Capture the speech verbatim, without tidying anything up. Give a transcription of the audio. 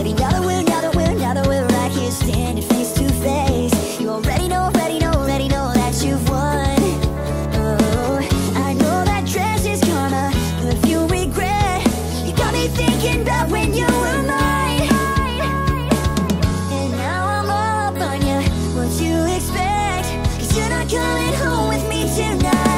baby, now that we're, now that we're, now that we're right here standing face to face, you already know, already know, already know that you've won. Oh, I know that dress is karma, but if you regret, you got me thinking about when you were mine. And now I'm all up on you, what you expect, 'cause you're not coming home with me tonight.